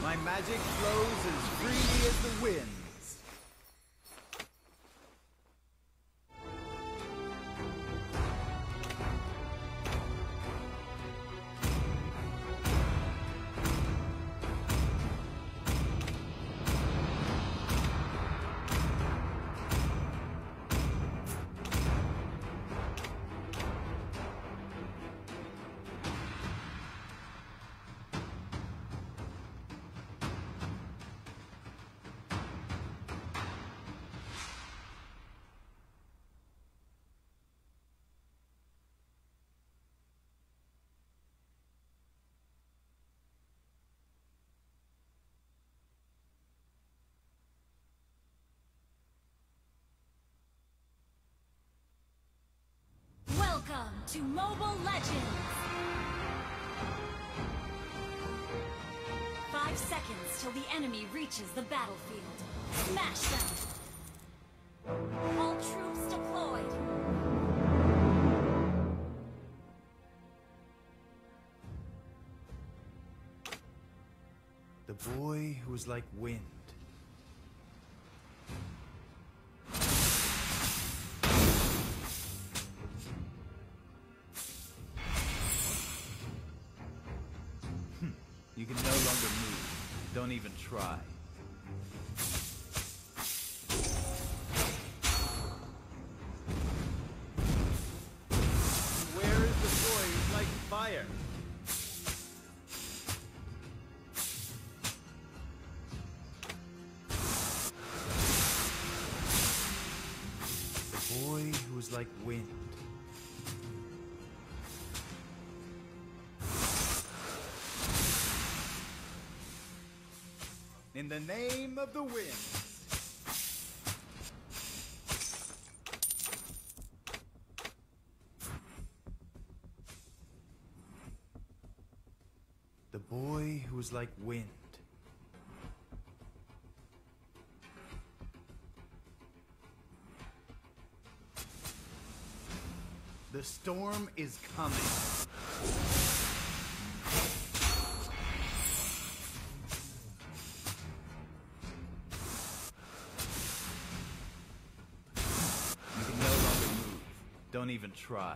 My magic flows as freely as the winds. Welcome to Mobile Legends! 5 seconds till the enemy reaches the battlefield. Smash them! All troops deployed! The boy who was like wind. You can no longer move. Don't even try. Where is the boy who's like fire? The boy who was like wind. In the name of the wind. The boy who was like wind. The storm is coming. Don't even try.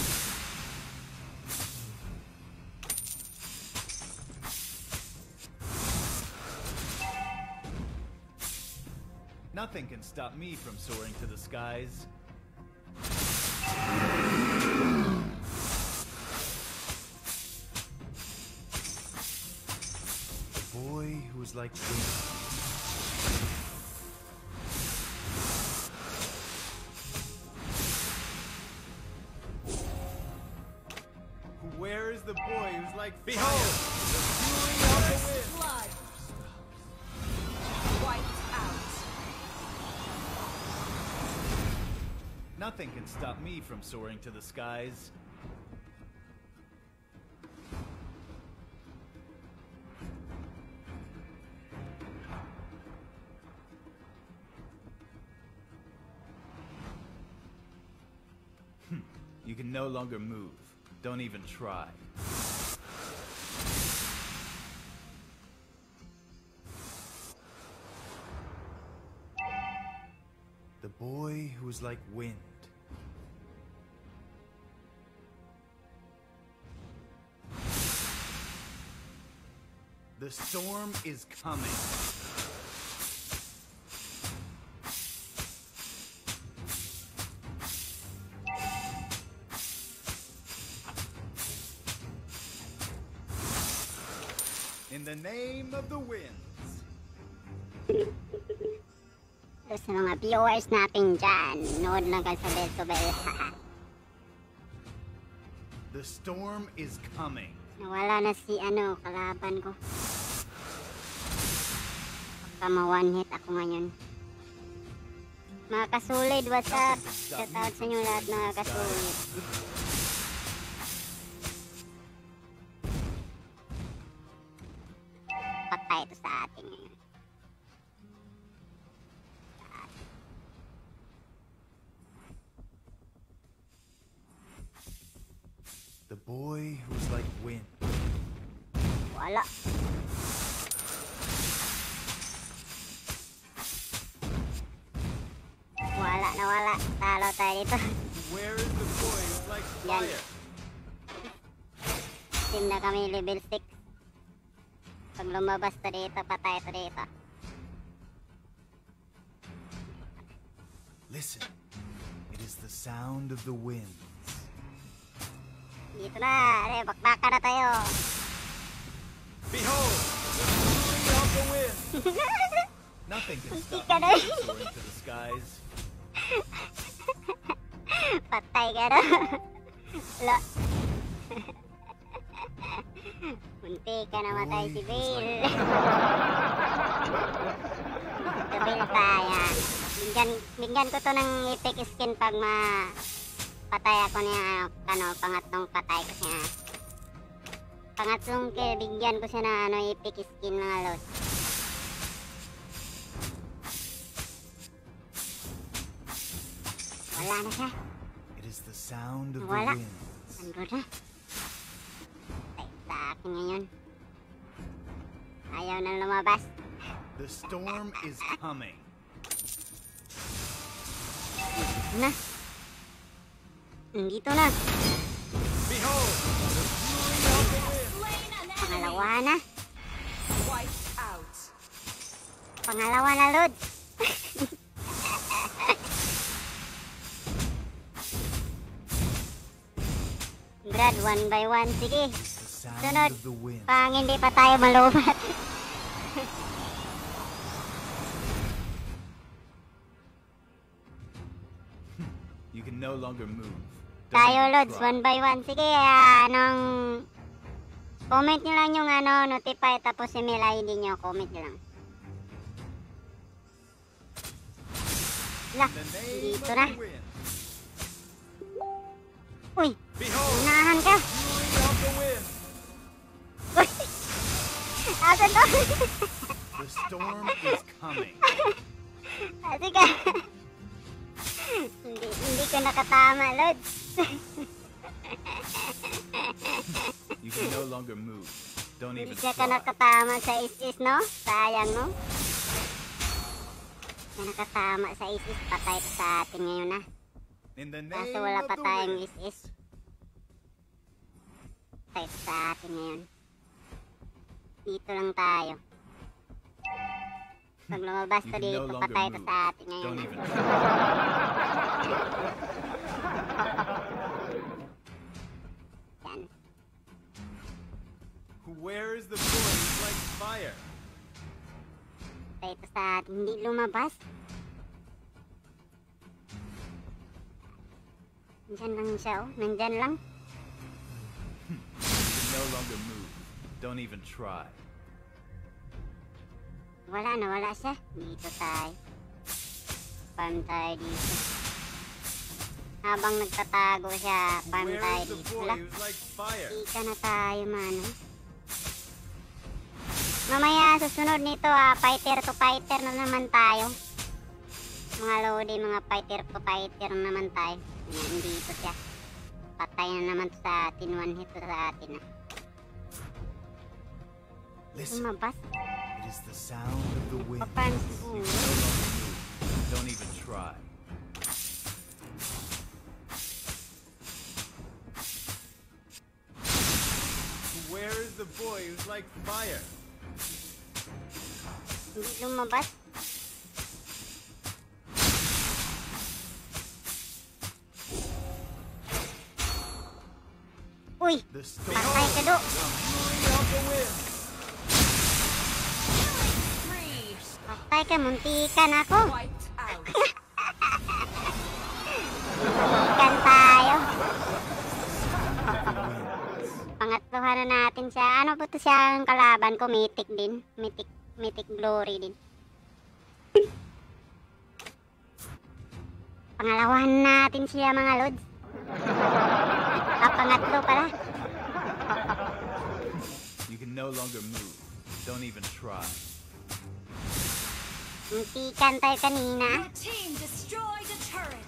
Nothing can stop me from soaring to the skies. The boy who was like wind. Where is the boy who's like behold the fury of the wind? Blood! Wiped out! Nothing can stop me from soaring to the skies. You can no longer move. Don't even try. The boy who was like wind. The storm is coming. In the name of the winds. Sa mga viewers natin dyan, nood lang kayo sa Betobel. The storm is coming. Nawala na si kalaban ko. Baka ma-one hit ako ngayon. Mga kasulid, what's up? Shout out sa inyo lahat mga kasulid. Patay ito sa atin ngayon. The boy who's like wind. Wala. Wala na wala. Talo tayo dito. Where is the boy who likes Yan. fire? Team na kami level 6. Pag lumabas to dito, patay to dito. Listen, it is the sound of the winds. Dito na. Are, bakbaka na tayo. Behold, the fury of the wind. Nothing can stop Ka me na. from soaring to the skies. Patay ka na. Wala. Munti ka namatay si Bill. Ito Bill tayo. Bigyan ko to ng epic skin pag patay ako niya. Pangatlong patay ko siya. Pangatlong kill, bigyan ko siya ng epic skin mga lods. Wala na siya. It is the sound of Wala. the winds. Nandun na. Patay sa akin ngayon. Ayaw na lumabas. The storm is coming. Na. Dito na. Behold, the fury of the wind. Slain an enemy. Pangalawa na. Wiped out. Pangalawa na, Lod. Brad, 1 by 1. Sige. It is the sound Sunod. of the wind. Pang hindi pa tayo malubat. You can no longer move. Don't Tayo, even Lods. try. 1 by 1. Sige, comment nyo lang yung notify, tapos email ID nyo. Comment nyo lang. Lah, In the name dito of na. the wind. Uy, Behold, unahan ka. fury of the wind. Uy, asan to? The storm is coming. Kasi ka. Hindi ko nakatama, Lods. You can no longer move. Don't Hindi even siya ka try. nakatama sa is-is, no? Sayang, no? Siya nakatama sa is-is, patay pa sa atin ngayon, na. In the name Kaso wala of pa the tayong wind. is-is. Patay pa sa atin ngayon. Dito lang tayo. Pag lumabas You to can no dito, longer patay pa move. sa atin ngayon. Don't even try. Yan. Where is the boy who likes fire? Patay pa sa atin. Hindi lumabas. Nandyan lang siya, oh. Nandyan lang. You can no longer move. Don't even try. Wala na, wala siya. Dito tayo. Farm tayo dito. Habang nagtatago siya, farm Where tayo is the dito. boy Wala. who likes fire? Ika na tayo, mano. Mamaya, susunod nito, fighter to fighter na naman tayo. Mga lodi, mga fighter to fighter na naman tayo. Yan, dito siya. Patay na naman sa atin, one hit sa atin. Listen, Lumabas. it is the sound of the wind. Papan You siguro. can no longer move. Don't even try. Where is the boy who's like fire? Hindi lumabas. Uy! The storm. Patay ka do! The fury of the wind. Free. Patay ka, muntikan ako! Wiped out. Muntikan tayo! Pangatlohan na natin siya. Ano po to siya ang kalaban ko? Mythic din. Mythic glory din. Pangalawahan natin siya mga lods. Pangatlo pala. You can no longer move. Don't even try. Muntikan tayo kanina. Your team destroyed a turret.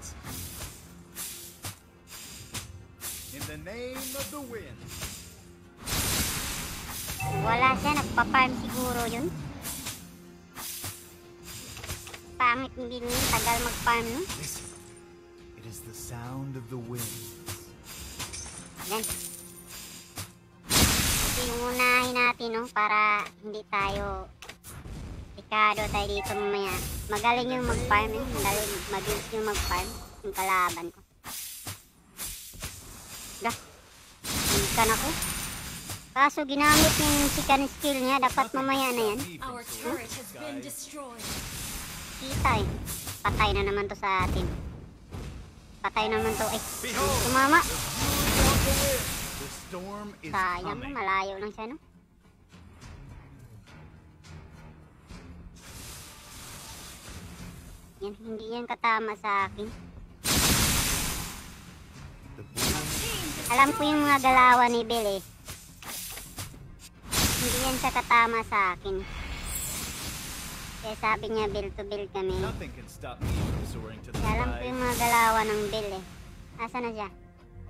In the name of the wind. Wala siya, nagpa-farm siguro yun. Pangit din, tagal mag-farm no? Listen, It is the sound of the wind. Yan. Ito yung unahin natin, no? Para hindi tayo pikado tayo dito mamaya. Magaling yung mag-farm, eh. Mabilis yung mag-farm. Yung kalaban ko. Dah. Ikan ako. Kaso ginamit yung second skill niya. Dapat mamaya na yan. Our turret has been destroyed. Kita eh. Patay na naman to sa atin. Patay naman to eh. Behold, Tumama. the storm is Sayang, coming. malayo lang siya, no? Yan, hindi yan katama sa akin. The boom Alam ko yung mga galawan ni Bill eh. Hindi yan siya katama sa akin. Kaya sabi niya Bill to Bill kami. Nothing can stop me from soaring to the Kaya alam ko sky. yung mga galawan ng Bill eh. Asa na siya?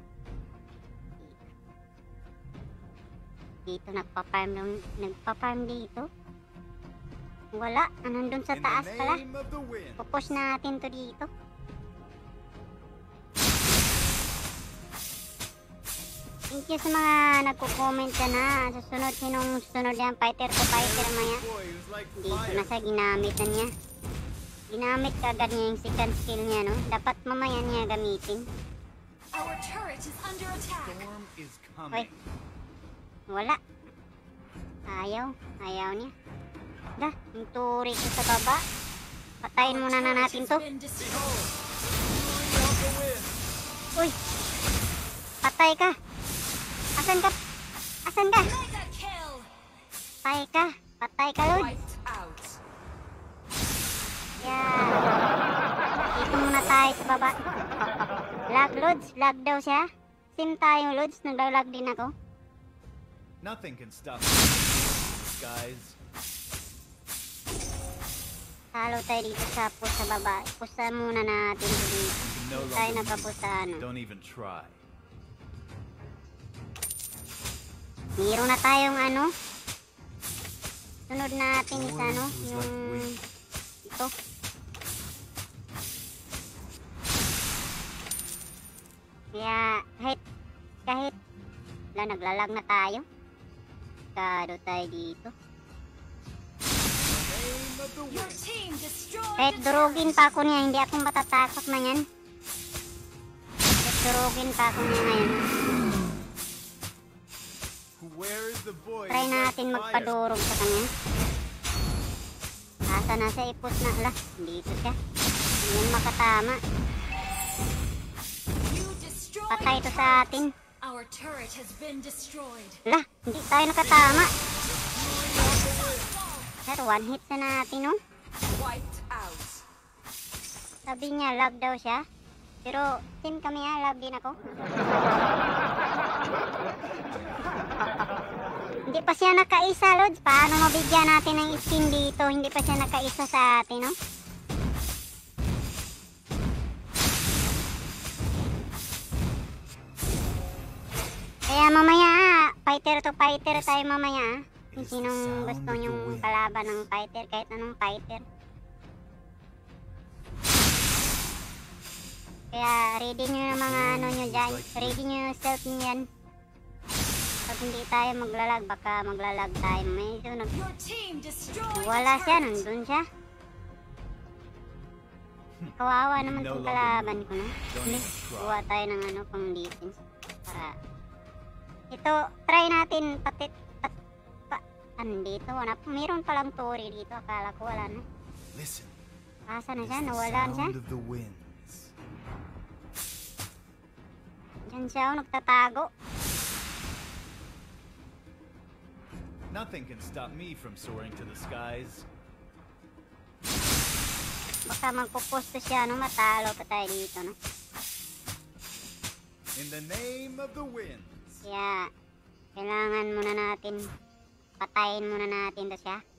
Dito nagpa-farm dito. Wala, nandun sa In taas the pala. name of the wind. Pupush natin to dito. Thank you sa mga nagko-comment dyan ha. Susunod, sinong susunod yan? Fighter to fighter maya. Boy who's like Dito fire. na sa ginamit na niya. Ginamit kagad niya yung second skill niya, no? Dapat mamaya niya gamitin. Our turret is under attack. Storm is Hoy. coming. Wala. Ayaw niya. Dah, yung turi ko sa baba. Patayin muna na natin to. Behold, the fury of the wind. Uy! Patay ka! Asan ka? Asan ka? Mega kill. Patay ka! Patay ka, Lord! Wiped out. Yan. Dito muna tayo sa baba. Lag, Lods. Lag daw siya. Sim tayo, Lods. Naglalag din ako. Nothing can stop me from the skies. Talo tayo dito sa push sa baba. Pusa muna natin dito. You can no Hindi tayo longer nakapusa, ano. Don't even try. Meron na tayong ano. Sunod natin is ano. Yung... Ito. Kaya kahit naglalag na tayo. Kado tayo dito. Name of the Your wind. team destroyed Kahit the durugin turret. pa ako niya, hindi ako matatakot na yan. Kahit durugin pa ako niya ngayon. Where is the boy Try who's like natin fire? magpadurog sa kanya. Asa na siya, ipus na. Ala, dito siya. Hindi yan makatama. You destroyed Patay to the sa turret. atin. Our turret has been destroyed. Ala, hindi tayo nakatama. Pero one hit na natin, no? Wiped out. Sabi niya, lag daw siya. Pero, team kami ha, lag din ako. Hindi pa siya nakaisa, Lods. Paano mabigyan natin ng skin dito? Hindi pa siya nakaisa sa atin, no? Kaya mamaya, fighter to fighter tayo mamaya. Kung sinong gusto nyong kalaban ng fighter, kahit anong fighter. Kaya ready nyo yung mga ano nyo dyan. Ready nyo yung self nyo yan. Pag hindi tayo maglalag, baka maglalag tayo. May sunod. Your team destroyed Wala the siya, turret. nandun siya. Kawawa naman itong kalaban ko, no? Hindi, buwa tayo ng ano, pang defense. Para... Ito, try natin ano dito, wala. Meron palang tori dito, akala ko wala na. Listen. Asa na It's siya, the nawala na siya. sound of the winds. Diyan siya, oh, nagtatago. Nothing can stop me from soaring to the skies. Baka magpupusto siya, no? Matalo pa tayo dito, no? In the name of the winds. Kaya, kailangan muna natin, patayin muna natin to siya.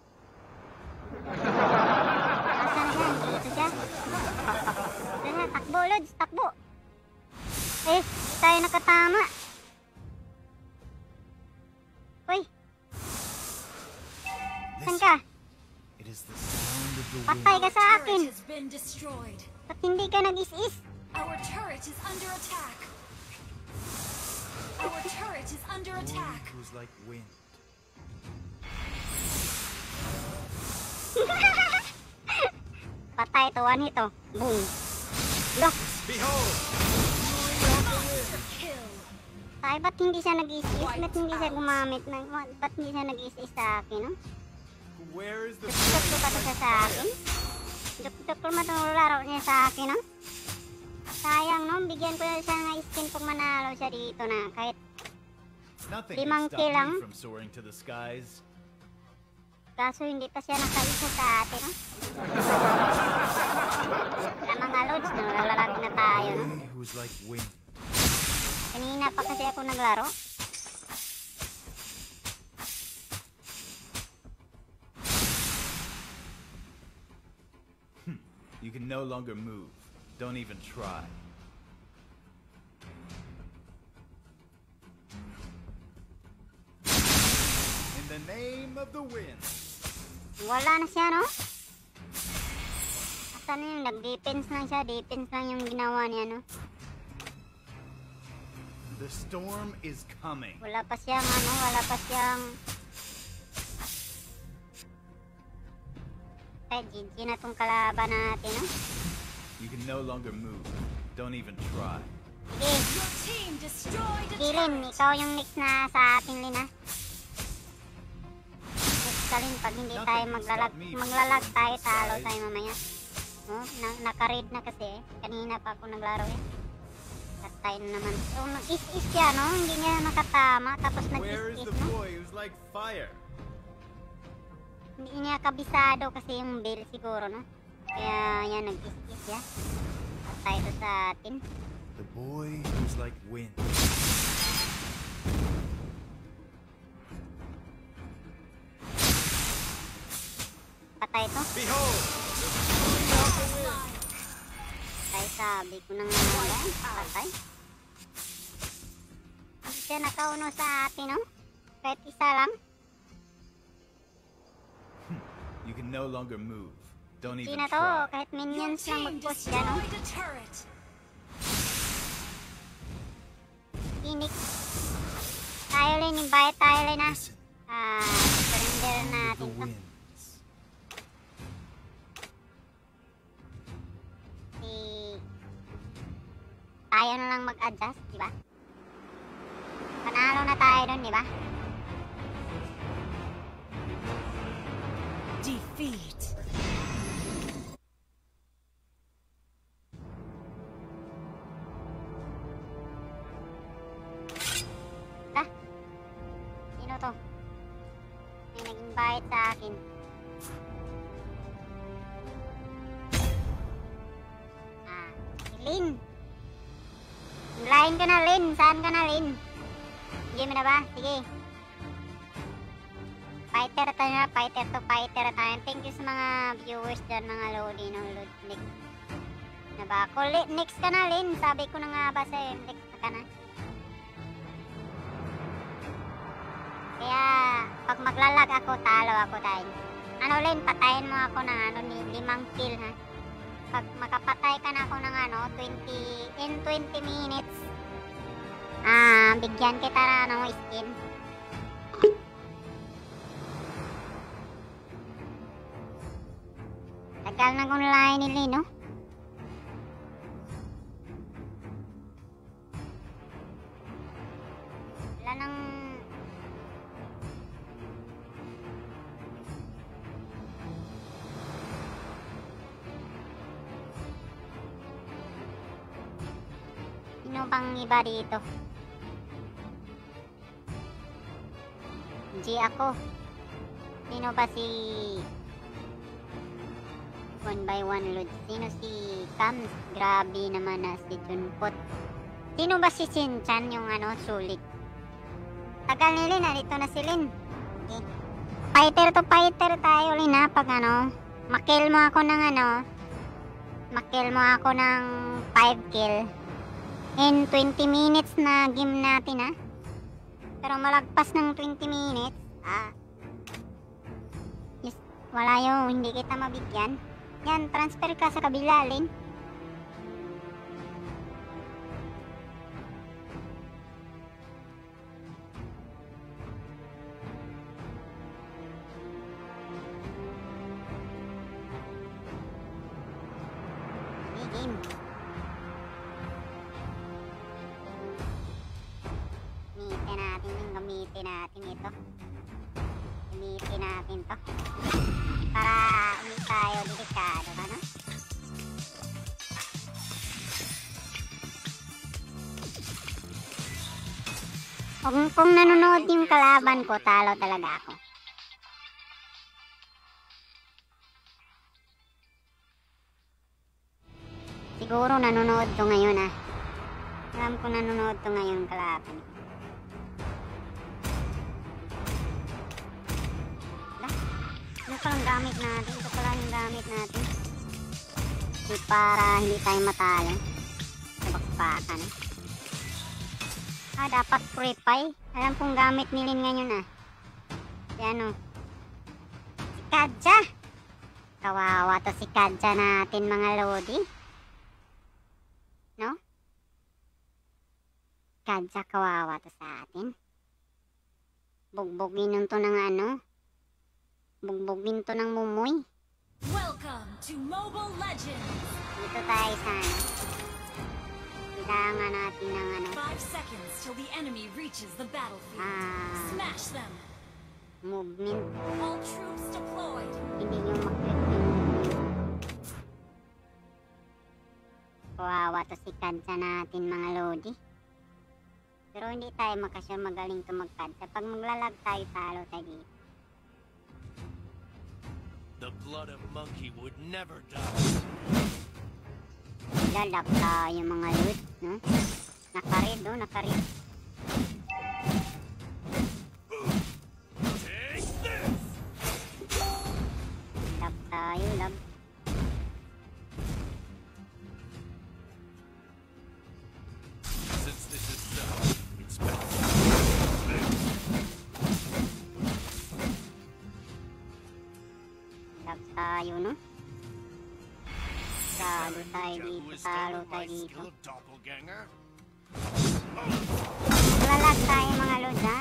Asa na siya? Dito siya. Ito na, takbo, Lods, takbo. Eh, di tayo nakatama. Uy, saan ka? It is the sound of the Patay wind. ka sa Turret akin. has been destroyed. Ba't hindi ka nag-is-is? Our turret is under attack. Our turret is under attack. Who's like wind. Patay to, one hit oh. Boom. Look. Behold! Monster kill. Ay, ba't hindi siya nag-i-assist? Ba't hindi siya gumamit ng... Ba't hindi siya nag-i-assist sa akin, no? Where is the Juk-juk ko pa to siya sa akin. Juk-juk ko matulong laro niya sa akin, no? Sayang, no? Bigyan ko na siya ng skin pag manalo siya dito na. Kahit Nothing Limang can stop kilang. me from soaring to the skies. kaso hindi pa siya nakaisa sa atin, no? Sa mga loads, nalalaki na tayo, no? Boy who's like wind. Kanina pa kasi ako naglaro. You can no longer move. Don't even try. In the name of the wind. Wala na siya, no? Asan yung nag-defense lang siya? Defense lang yung ginawa niya, no? The storm is coming. Wala pa siyang, ano? Wala pa siyang... Ay, GG na tong kalaban natin, no? You can no longer move. Don't even try. Sige, Your team destroyed a Kilin, turret. ikaw yung next na sa ating Lin, ha? Next ka Lin, pag hindi tayo maglalag tayo, talo tayo mamaya. Oh, naka-raid na kasi eh. Kanina pa ako naglaro eh. Patay na naman. So, nag-is-is siya, no? Hindi niya nakatama, tapos Where is nag-is-is, the no? boy who's like fire? Hindi niya kabisado kasi yung bill siguro, no? Kaya yan, nag-is-is siya. Patay to sa atin. The boy who's like wind. Patay to. Behold! Patay, sabi ko na nga wala. Patay. Hindi siya nakauno sa atin, no? Kahit isa lang. You can no longer move. Don't Hindi even na to. try. Kahit Your minions lang team mag-push siya, no? destroyed a turret. Phoenix. Tayo Lin, invite tayo Lin, ha? Listen Surrender to natin the to. winds. Tayo na lang mag-adjust, di ba? Panalo na tayo dun, di ba? Defeat. Ta? Sino to? May nag-invite sa akin. Si Lin. Line ka na, Lin. Saan ka na, Lin? Game na ba? Sige. Fighter tayo na. Fighter to fighter tayo. Thank you sa mga viewers dyan, mga Lodi, no? Lodi. Na ba ako? Next ka na, Lin. Sabi ko na nga ba sa'yo, next ka na. Kaya, pag maglalag ako, talo ako tayo. Ano, Lin, patayin mo ako ng ano, 5 kill, ha? Pag makapatay ka na ako ng ano, 20 minutes, bigyan kita na ng skin. Tagal na kong line nila, no? Wala nang... Sino bang iba dito? G ako. Sino ba si... 1x1 load? Sino si Kams? Grabe naman na si Junpot. Sino ba si Shinchan yung ano, sulit? Tagal ni Lin, narito na si Lin. Okay. Fighter to fighter tayo Lin ha, pag ano, makill mo ako ng ano, makill mo ako ng 5 kill. In 20 minutes na game natin ha. Pero malagpas ng 20 minutes, yes, wala yung hindi kita mabigyan. Yan, transfer ka sa kabila, Lin. gamitin natin ito. Gamitin natin to. Para hindi tayo delikado, ano? Kung nanonood yung kalaban ko, talo talaga ako. Siguro nanonood to ngayon ah. Alam ko nanonood to ngayon kalaban. Ito palang gamit natin. Ito pala yung gamit natin. Para hindi tayo matalo. Sa bakpakan. Dapat prepay. Alam kong gamit nilin ngayon ah. Si ano? Si Kadja. Kawawa to si Kadja natin mga lodi. No? Kadja kawawa to sa atin. Bugbugin nun to ng ano. Bugbugin to ng mumoy. Welcome to Mobile Legends! Dito tayo sa ano. Kailangan natin ng ano. 5 seconds till the enemy reaches the battlefield. Smash them! Movement. All troops deployed. Hindi yung maklik yung... Kawawa to si Kadja natin mga lodi. Pero hindi tayo makasure magaling to mag-Kadja. Pag maglalag tayo, talo tayo dito. The blood of monkey would never die. Lalak tayo mga loot, no? Nakarid, no? Nakarid. Take this! Lab tayo, lab. Since this is so, it's better. Lab tayo, no? Talo tayo dito, talo tayo dito. Doppelganger? Lalag tayo mga lods, ha?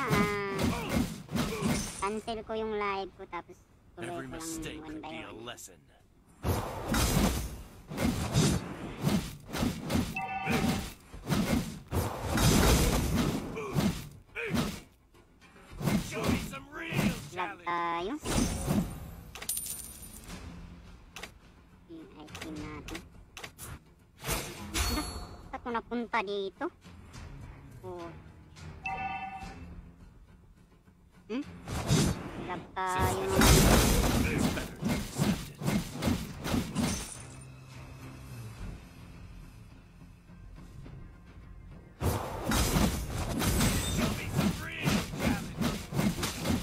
Cancel ko yung live ko, tapos tuloy Every ko lang mistake one could by be a one. lesson. Show me some real Lag challenge. tayo. Yung item natin. Saan ako napunta dito? Oh. Lag tayo. It's better to accept it. Show me some real challenge.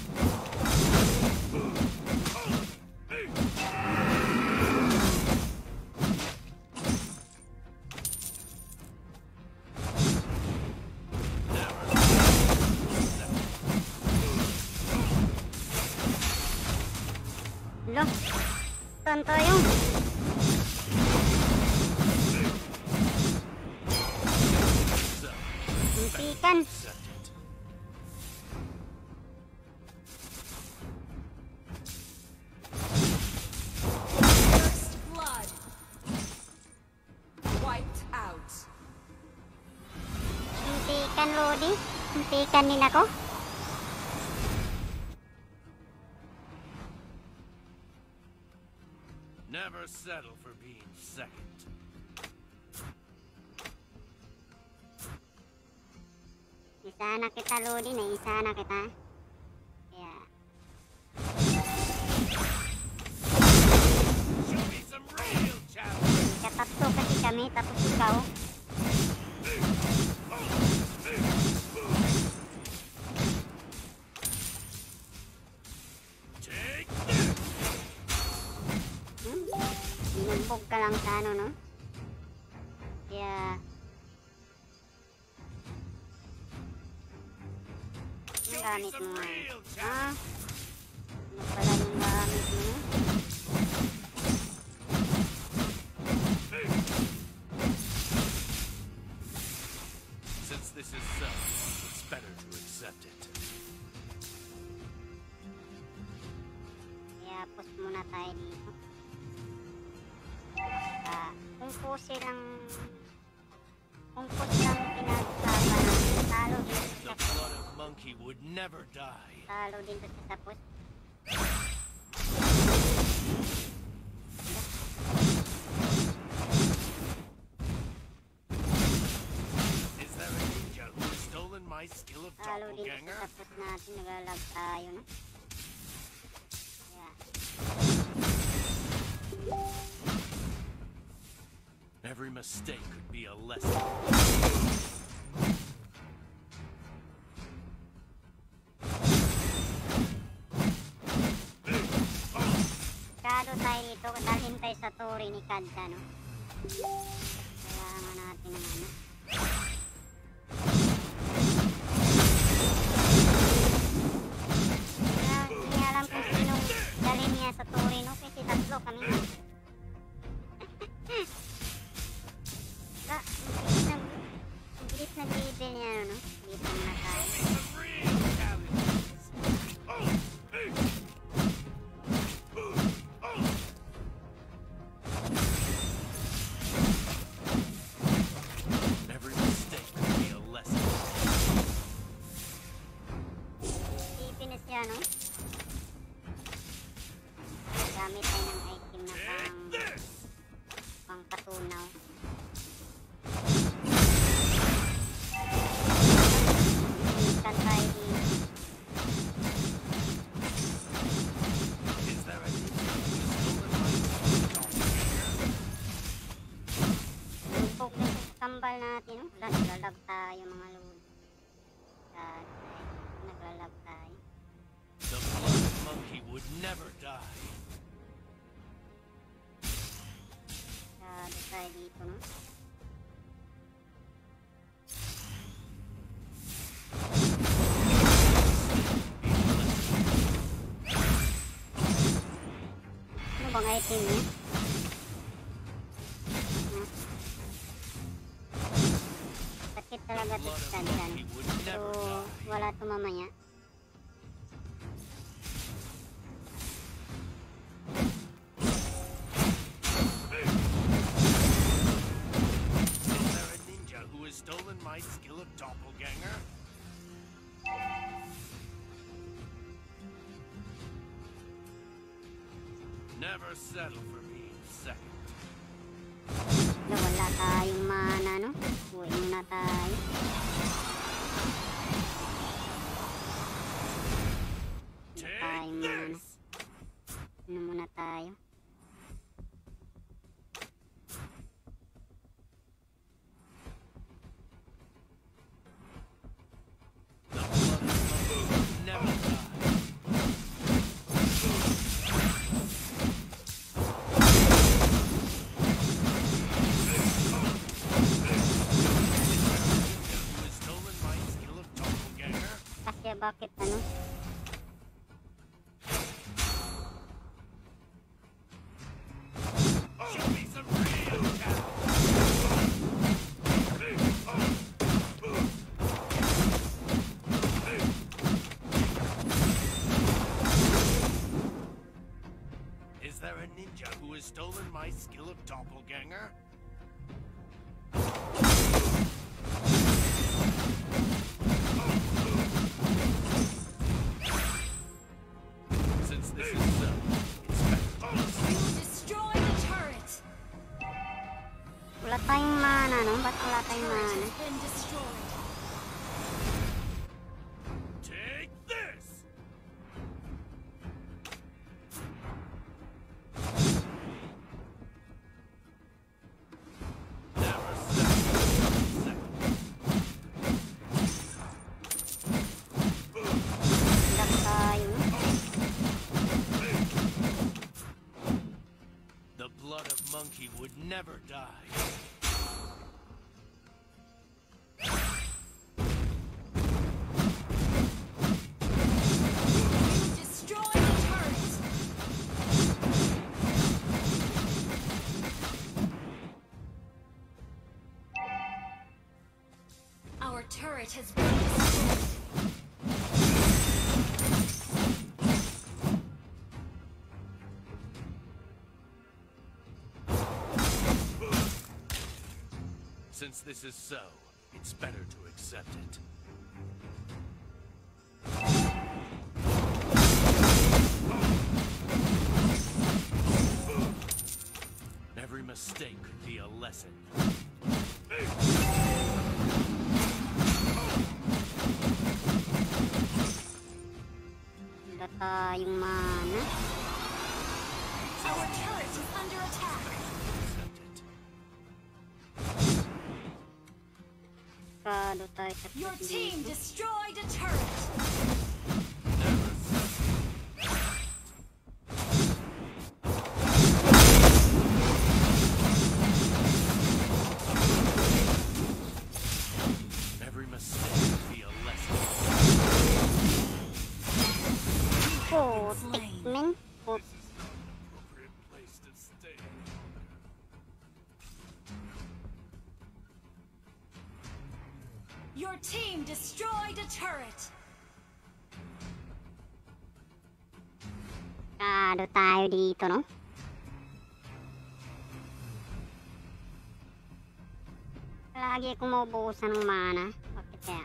Lo, saan tayo? So, Muntikan. accept it. First blood. Wiped out. Muntikan, Lodi. Muntikan nila ko. Never settle for being second. Isa na kita, Lodi. Isa na kita. Kaya, Show me some real challenge. katatlo kasi kami, tapos ikaw. Take this. Binugbog ka lang sa ano, no? Kaya, Show me gamit some mo nga. real Ah, challenge. ano pala yung gamit mo? Since this is so, it's better to accept it. Kaya post muna tayo dito. Kung post lang pinagsasaban natin, talo dito The sa blood of monkey would never die. Talo din to sa push. Is there a ninja who has stolen my skill of Talo din to doppelganger? sa push natin. Naglalag tayo, no? Yeah. Every mistake could be a lesson. Kado tayo dito. Dalhin tayo sa Tori ni Kadda, no? Kailangan natin ng ano. Hindi alam kung sinong dalhin niya sa Tori, no? Kasi tatlo kami. Ang bilis na level niya, no? Dito na tayo. Every mistake could be a lesson. Level na siya, no? Gamit tayo ng item na pang katunaw. Instant tayo dito. Is there a ninja who has stolen my skill of doppelganger? Lupok na sa kambal natin, no? Naglalag tayo, mga lord. Naglalag tayo. The blood monkey would never die. Kado tayo dito, no? Ano bang item niya? Sakit talaga ito Blood sa of dyan. monkey would So, never die. wala ito mamaya. Is there a ninja who has stolen my skill of doppelganger? Never settle for being second. Wala tayong mana, no? Uwi muna tayo. Wala Take tayong mana. this! Ano muna tayo? The blood of monkey would never die. Who has stolen my skill of doppelganger? Kasi bakit ano? Show me some real talent! Is there a ninja who has stolen my skill of doppelganger? Since this is so, it's better to be You destroy the turret. Wala tayong mana, no? Ba't wala tayong Turret mana? has been destroyed. Take this! Never settle for second. Lag tayo, no? The blood of monkey would never die. You destroy the turret. Our turret has been destroyed. Since this is so, it's better to accept it. lesson. Wala tayong mana. Our turret is under attack. Accept it. Kado tayo sa Your team destroyed a turret. Never settle. Every mistake will be a lesson. putik, men. This is not an appropriate place to stay. Your team destroyed a turret. Kado tayo dito, no? Lagi akong maubusan ng mana. Bakit kaya?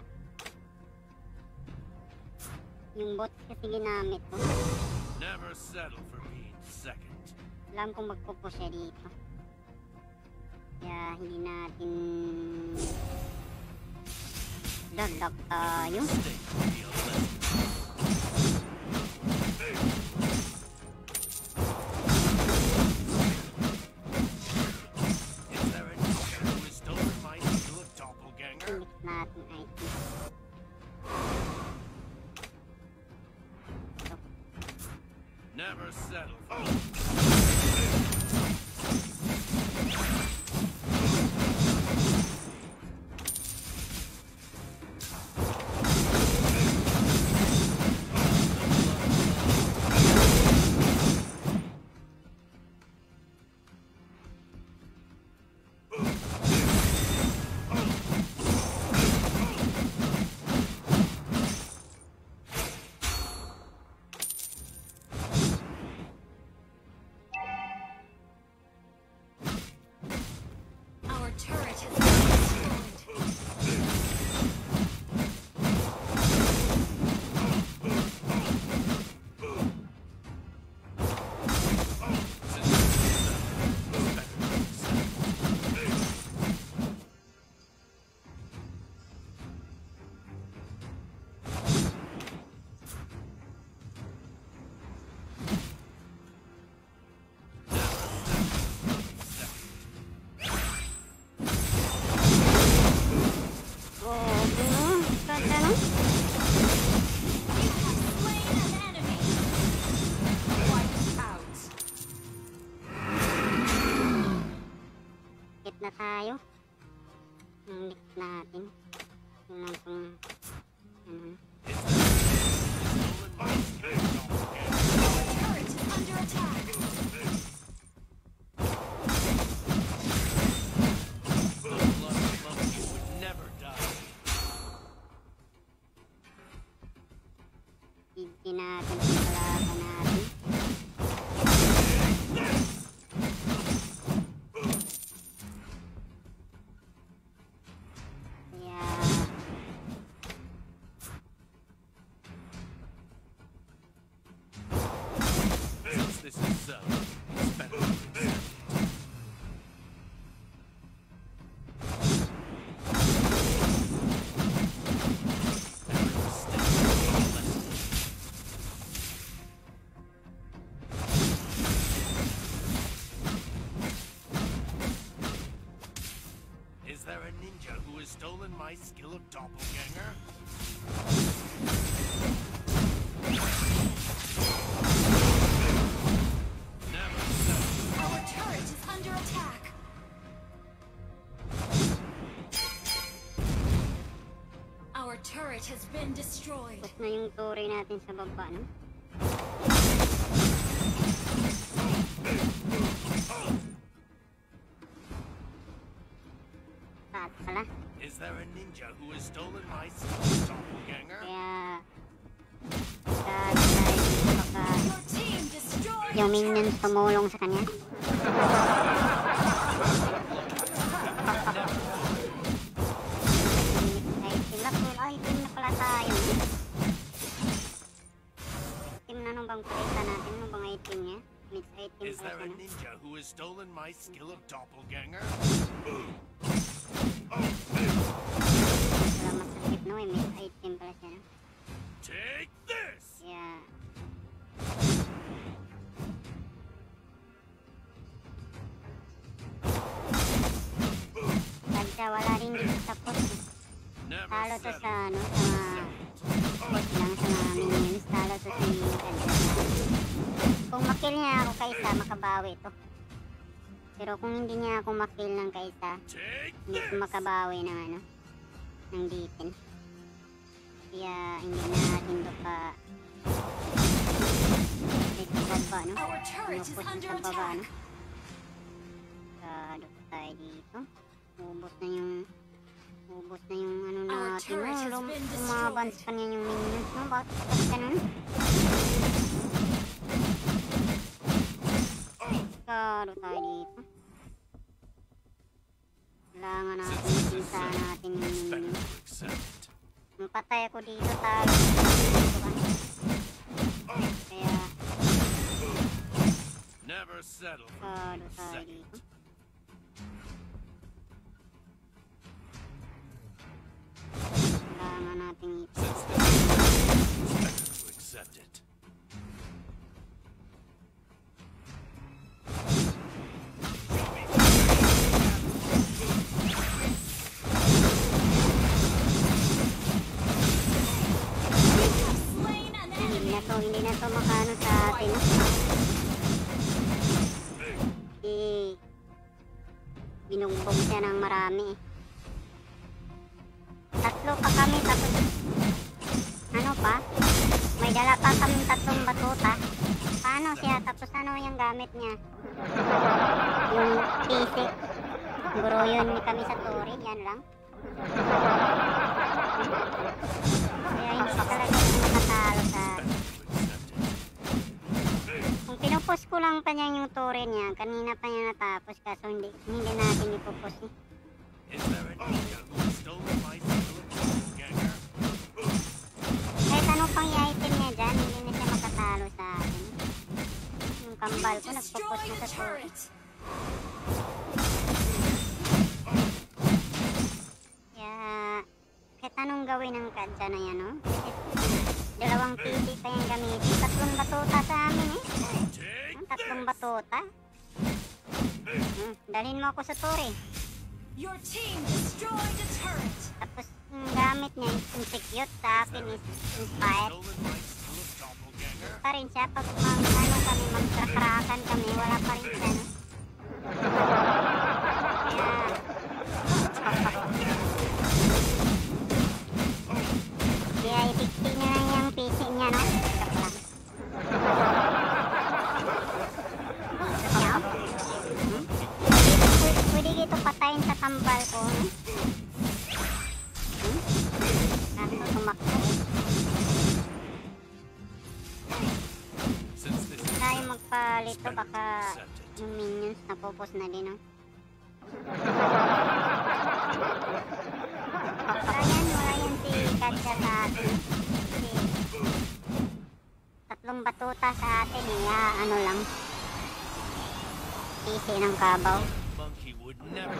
Yung bot kasi ginamit ko. Never settle for being second. Alam kong magpupush siya dito. Kaya hindi natin dagdag tayo. Mistake will be a lesson. Is there any who has stolen my skill of doppelganger? Mix natin item. Never settle for Our turret has been destroyed. Oh, no? Ganda, no? You have slain an enemy. Wiped out. Hit na tayo. Ang lick natin. Yun lang kung ano. stolen my skill of doppelganger. Our turret is under attack. The blood above you would never die. Hindi natin sa kalaban natin. Kaya Since this is so, it's better to accept it. Every mistake will be a lesson. Is there a ninja who has stolen my skill of doppelganger? Never settle. Our turret is under attack. Our turret has been destroyed. tapos na yung turi natin sa baba, no? Tat pala. Is there a ninja who has stolen my skill of doppelganger? Kaya tat tayo dito baka Your team destroyed yung a minions turret. tumulong sa kanya. Item na po. Item na pala tayo. Item na nung bang pakita natin, nung bang item niya. Mix 18 Is pala there a siya, no? ninja who has stolen my skill of doppelganger? Wala masakit, no? Mix 18 pala siya, no? Take this! Yeah. Pagka wala rin dito sa post, eh. Never Talo to settle. sa ano, sa mga post lang, sa mga minions. Talo to si Kadja. Kung makill niya ako kaysa, makabawi to. Pero kung hindi niya ako makill ng kaysa, Take hindi ko this! makabawi ng ano, ng defense. Kaya hindi na natin to pa dito sa baba, no? Our turret is Pinupush under sa baba, no? attack. Sado tayo dito. Ubos na yung ano Our natin, turret has no? been Lumabans destroyed. pa niya yung minions, no? Bakit ganun? Sado tayo dito. Kailangan natin Since this is isa natin yung it's better minions. to accept. Mapatay ako dito, talo. Kaya, Never settle for sado being tayo second. dito. Kailangan natin ito. Since this is it's better to accept it. Slain an enemy. Hindi na to makano sa atin. Binugbog siya ng marami. Tatlo pa kami, tapos ano pa? May dala pa kami tatlong batuta. Paano siya? Tapos ano yung gamit niya? Yung PC. Siguro yun kami sa Tori, yan lang. Kaya hindi talaga makatalo sa kung pinupost ko lang pa niya yung tore niya, kanina pa niya natapos kaso hindi natin ipopost eh. Is there a ninja who has stolen my skill of doppelganger? Kahit ano pang i-item niya dyan, hindi na siya makatalo sa akin. Yung kambal ko, nagpopost Destroy na the sa tore. turret. Kaya, kahit anong gawin ng Kadja na yan, no? Kasi dalawang PC pa yung gamitin. Tatlong batuta sa amin eh. Take Tatlong this! batuta. Dalhin mo ako sa tore. Your team destroyed a turret. Tapos yung gamit niya is insecure sa akin is inspired. Stolen my skill of doppelganger? Pa rin siya pag ano kami magkrakrakan kami wala pa rin siya no. Kaya i-fixin na lang yung PC niya no. Joke lang. Pwede dito patayin sa tambal ko no. Kaso tumakbo. Since this is Tayo magpalito better to baka accept it. yung minions napupos na din no. Wala yan si Kadja sa atin. Kasi tatlong batuta sa atin eh. Ano lang. PC ng kabaw. Monkey would never.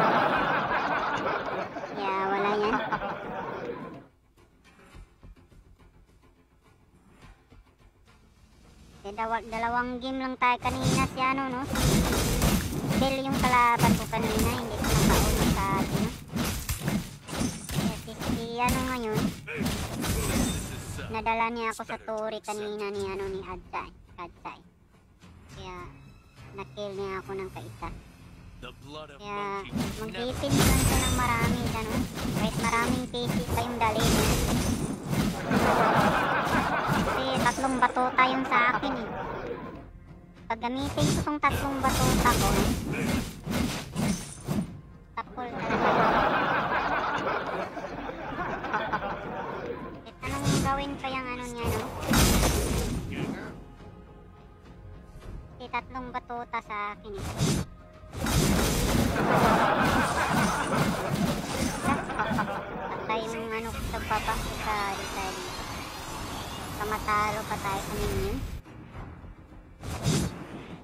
Kaya wala yan. Dalawang game lang tayo kanina si ano no. Si Bell yung kalaban ko kanina. Hindi ko nakauna sa atin no. Kaya si ano ngayon. This is Nadala niya ako sa Tori kanina ni ano ni Adsai. Kaya nakill niya ako ng kaisa. the blood of Kaya monkey would never. mag-defense lang siya ng marami ano. Kahit maraming PC pa yung dali niya. Kasi tatlong batuta yung sa akin eh. Pag gamitin ko tong tatlong batuta ko, tapol talaga yun. Kahit anong gawin pa yung ano niya no. Ganger? Kasi tatlong batuta sa akin eh. Patay yung ano sa baba sa dito. Kamatalo pa tayo sa minion.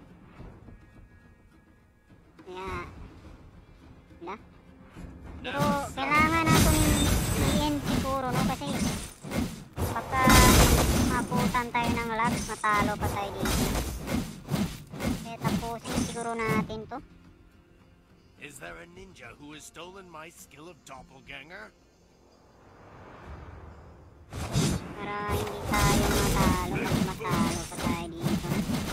dalawa pa tayo dito. Kaya tapusin siguro natin to. Is there a ninja who has stolen my skill of doppelganger? Para hindi tayo matalo. Mas matalo pa tayo dito.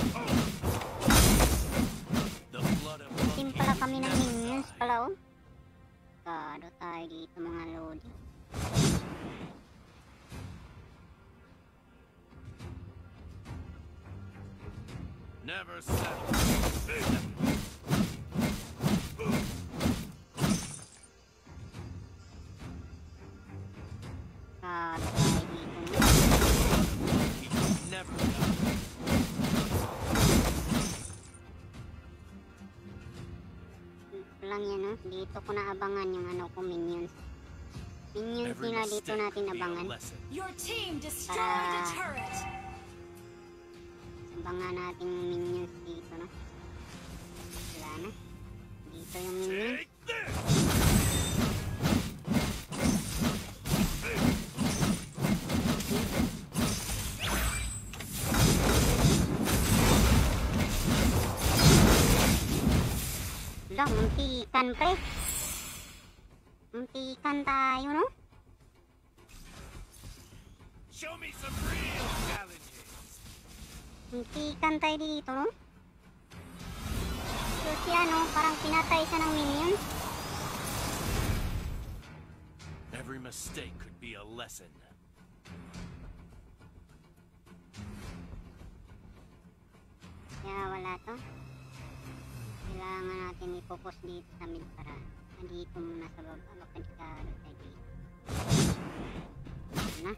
The blood of Team pala kami ng minions pala oh. Kado tayo dito mga lodi. never settle. Kado tayo dito. Never die. Lang yan, no? Dito ko naabangan yung ano ko, minions. Minions Every nila dito mistake natin could be a abangan. lesson. Your team destroyed a turret. Abangan natin yung minions dito, no? Wala na. Dito yung minions. Take this! Wala, muntikan pre. Muntikan tayo, no? Show me some real challenges. Muntikan tayo dito, no? So si ano, parang pinatay siya ng minions. Every mistake could be a lesson. Kaya wala to. Kailangan natin i-focus dito sa mid para nandito muna sa baba. Baka di ka ano tayo dito. Na.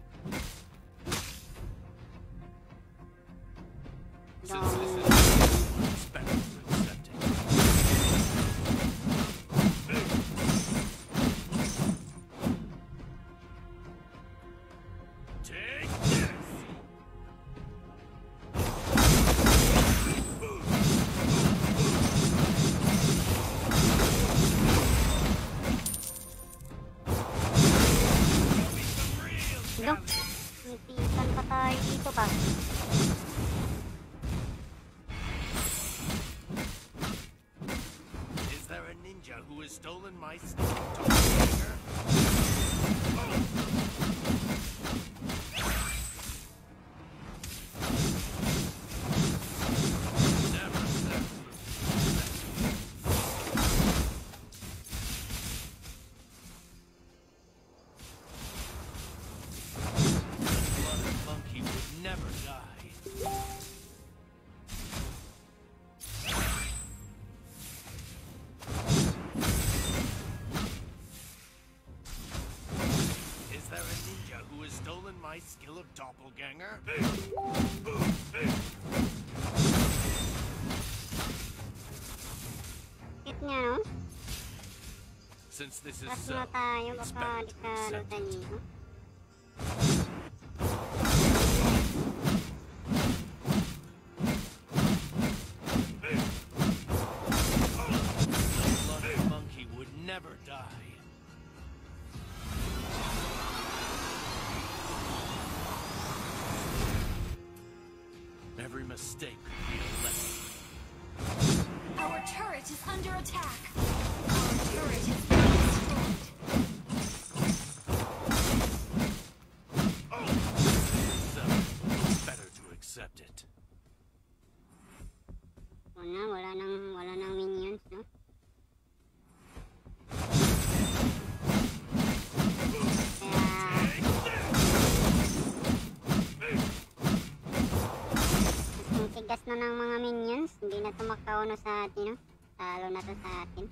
Since this Dong. is expect to accept it. Take this! Dong. Muntikan pa tayo dito pa. Is there a ninja who has stolen my skill of doppelganger? Never settle for the blooded monkey would never die. Is there a ninja who has stolen my skill of doppelganger? Hit niya, no? Since this is Tapos so, na tayo. Baka expect di to ka ano accept tayo it. dito. The blooded monkey would never die. Every mistake could be a lesson. Our turret is under attack. Our turret has been destroyed. So, it's better to accept it. Wala nang minions, no? Kaya, ang tigas na ng mga minions, hindi na tumakauno sa atin, no? Talo na to sa atin.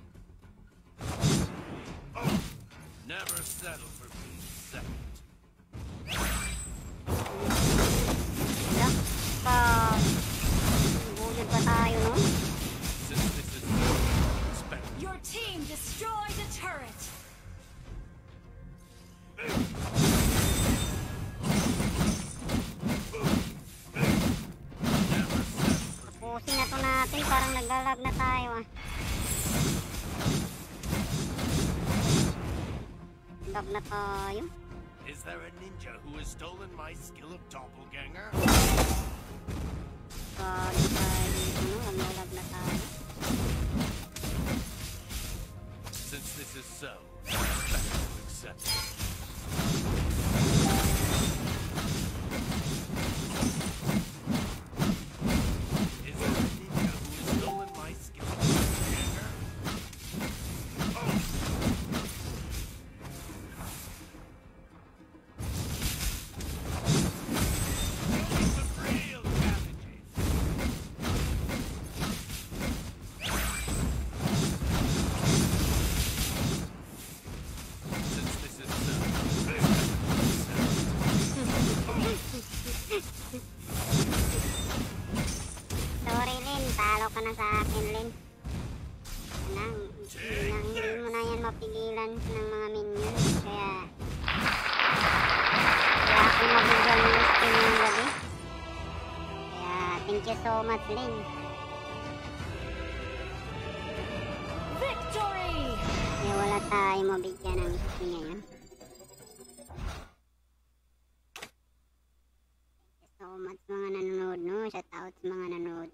Never settle for being second. Wala. Pa, bulod pa tayo, no? Since this is expect Your team destroyed a turret. never settle for Tapusin na to natin, parang naglalag na tayo, ah. Lag na tayo. Is there a ninja who has stolen my skill of doppelganger? Pumalaw ka na sa akin, Lin. Hindi mo na yan mapigilan ng mga minions. Kaya ako mabugal ng skin ng gabi. Kaya thank you so much, Lin. Victory! Kaya wala tayo mabigyan ng skin ngayon. Thank you so much mga nanonood, no? Shout out sa mga nanonood.